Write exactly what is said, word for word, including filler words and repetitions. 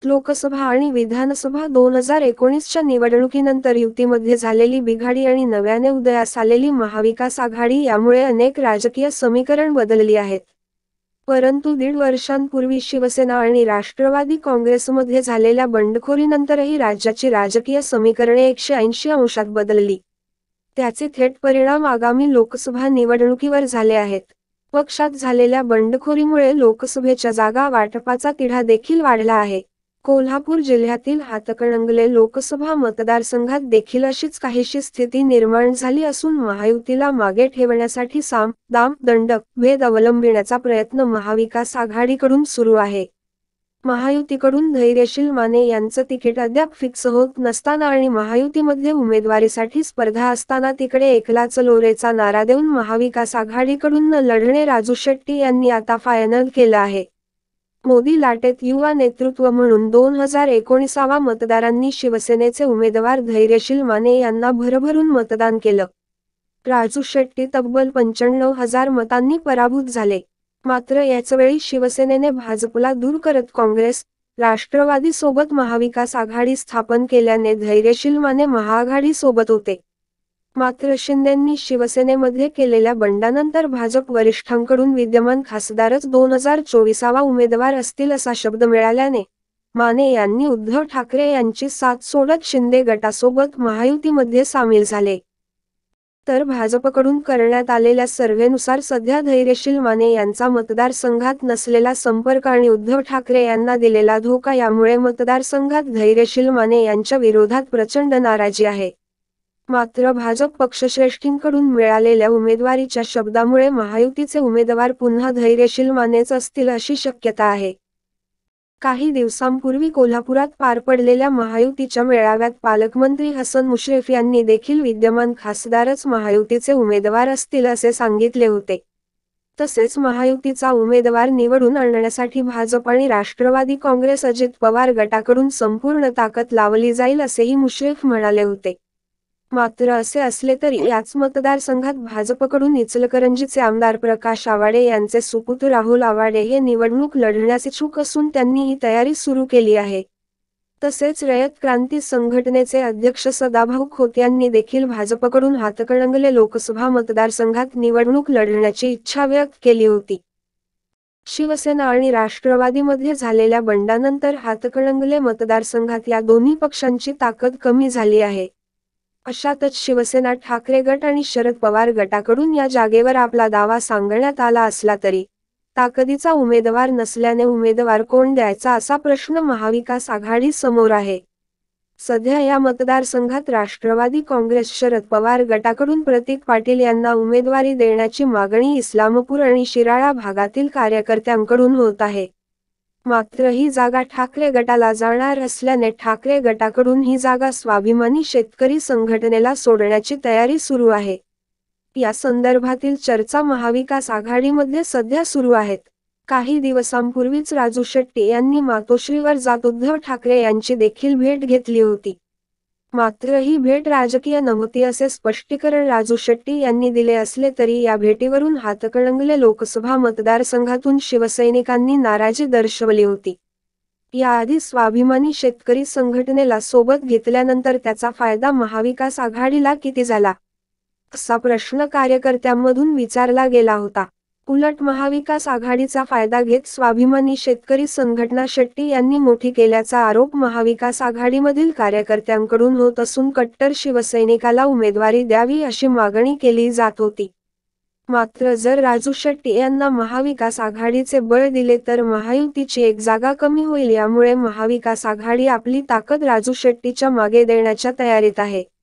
लोकसभा आणि विधानसभा दोन हजार एकोणीसच्या निवडणुकीनंतर युतीमध्ये झालेली बिघाडी आणि नव्याने उदयास आलेली महाविकास आघाडी यामुळे अनेक राजकीय समीकरण बदलली आहेत. परंतु दीड वर्षांपूर्वी शिवसेना आणि राष्ट्रवादी काँग्रेसमध्ये झालेल्या बंडखोरीनंतरही राज्याची राजकीय समीकरणे एकशे ऐंशी अंशात बदलली. त्याचे थेट परिणाम आगामी लोकसभा निवडणुकीवर झाले आहेत. पक्षात झालेल्या बंडखोरीमुळे लोकसभेच्या जागा वाटपाचा तिढा देखील वाढला आहे. कोल्हापूर जिल्ह्यातील हातकणंगले लोकसभा मतदारसंघात देखील अशीच काहीशी स्थिती निर्माण झाली असून महायुतीला मागे ठेवण्यासाठी साम, दाम, दंडक, भेद अवलंबिण्याचा प्रयत्न महाविकास आघाडीकडून सुरू आहे. महायुतीकडून धैर्यशील माने यांचं तिकीट अद्याप फिक्स होत नसताना आणि महायुतीमध्ये उमेदवारीसाठी स्पर्धा असताना तिकडे एकला चलोरेचा नारा देऊन महाविकास आघाडीकडून न लढणे राजू शेट्टी यांनी आता फायनल केलं आहे. मोदी लाटेत युवा नेतृत्व म्हणून दोन हजार एकोणीसावा मतदारांनी शिवसेनेचे उमेदवार धैर्यशील माने यांना भरभरून मतदान केलं. राजू शेट्टी तब्बल पंच्याण्णव हजार मतांनी पराभूत झाले. मात्र याचवेळी शिवसेनेने भाजपला दूर करत काँग्रेस, राष्ट्रवादी सोबत महाविकास आघाडी स्थापन केल्याने धैर्यशील माने महाआघाडी सोबत होते. मात्र शिंदेंनी शिवसेनेमध्ये केलेल्या बंडानंतर भाजप वरिष्ठांकडून विद्यमान खासदारच दोन हजार चोवीसावा उमेदवार असतील असा शब्द मिळाल्याने माने यांनी उद्धव ठाकरे यांची साथ सोडत शिंदे गटासोबत महायुतीमध्ये सामील झाले. तर भाजपकडून करण्यात आलेल्या सर्व्हेनुसार सध्या धैर्यशील माने यांचा मतदारसंघात नसलेला संपर्क आणि उद्धव ठाकरे यांना दिलेला धोका यामुळे मतदारसंघात धैर्यशील माने यांच्या विरोधात प्रचंड नाराजी आहे. मात्र भाजप पक्षश्रेष्ठींकडून मिळालेल्या उमेदवारीच्या शब्दामुळे महायुतीचे उमेदवार पुन्हा धैर्यशील मानेच असतील अशी शक्यता आहे. काही दिवसांपूर्वी कोल्हापुरात पार पडलेल्या महायुतीच्या मेळाव्यात पालकमंत्री हसन मुश्रीफ यांनी देखील विद्यमान खासदारच महायुतीचे उमेदवार असतील असे सांगितले होते. तसेच महायुतीचा उमेदवार निवडून आणण्यासाठी भाजप आणि राष्ट्रवादी काँग्रेस अजित पवार गटाकडून संपूर्ण ताकद लावली जाईल असेही मुश्रीफ म्हणाले होते. मात्र असे असले तरी याच मतदारसंघात भाजपकडून इचलकरंजीचे आमदार प्रकाश आवाडे यांचे सुपुत्र राहुल आवाडे हे निवडणूक लढण्यास इच्छुक असून त्यांनी ही तयारी सुरू केली आहे. तसेच रयत क्रांती संघटनेचे अध्यक्ष सदाभाऊ खोत यांनी देखील भाजपकडून हातकणंगले लोकसभा मतदारसंघात निवडणूक लढण्याची इच्छा व्यक्त केली होती. शिवसेना आणि राष्ट्रवादीमध्ये झालेल्या बंडानंतर हातकणंगले मतदारसंघात या दोन्ही पक्षांची ताकद कमी झाली आहे. अशातच शिवसेना ठाकरे गट आणि शरद पवार गटाकडून या जागेवर आपला दावा सांगण्यात आला असला तरी ताकदीचा उमेदवार नसल्याने उमेदवार कोण द्यायचा असा प्रश्न महाविकास आघाडी समोर आहे. सध्या या मतदारसंघात राष्ट्रवादी काँग्रेस शरद पवार गटाकडून प्रतीक पाटील यांना उमेदवारी देण्याची मागणी इस्लामपूर आणि शिराळा भागातील कार्यकर्त्यांकडून होत आहे. मात्र ही जागा ठाकरे गटाला जाणार असल्याने ठाकरे गटाकडून ही जागा स्वाभिमानी शेतकरी संघटनेला सोडण्याची तयारी सुरू आहे. या संदर्भातील चर्चा महाविकास आघाडीमध्ये सध्या सुरू आहेत. काही दिवसांपूर्वीच राजू शेट्टी यांनी मातोश्रीवर जात उद्धव ठाकरे यांची देखील भेट घेतली होती. मात्र ही भेट राजकीय नव्हती असे स्पष्टीकरण राजू शेट्टी यांनी दिले असले तरी या भेटीवरून हातकणंगले लोकसभा मतदारसंघातून शिवसैनिकांनी नाराजी दर्शवली होती. याआधी स्वाभिमानी शेतकरी संघटनेला सोबत घेतल्यानंतर त्याचा फायदा महाविकास आघाडीला किती झाला असा प्रश्न कार्यकर्त्यांमधून विचारला गेला होता. उलट महाविकास आघाडीचा फायदा घेत स्वाभिमानी शेतकरी संघटना शेट्टी यांनी मोठी केल्याचा आरोप महाविकास आघाडीमधील कार्यकर्त्यांकडून होत असून कट्टर शिवसैनिकाला उमेदवारी द्यावी अशी मागणी केली जात होती. मात्र जर राजू शेट्टी यांना महाविकास आघाडीचे बळ दिले तर महायुतीची एक जागा कमी होईल. यामुळे महाविकास आघाडी आपली ताकद राजू शेट्टीच्या मागे देण्याच्या तयारीत आहे.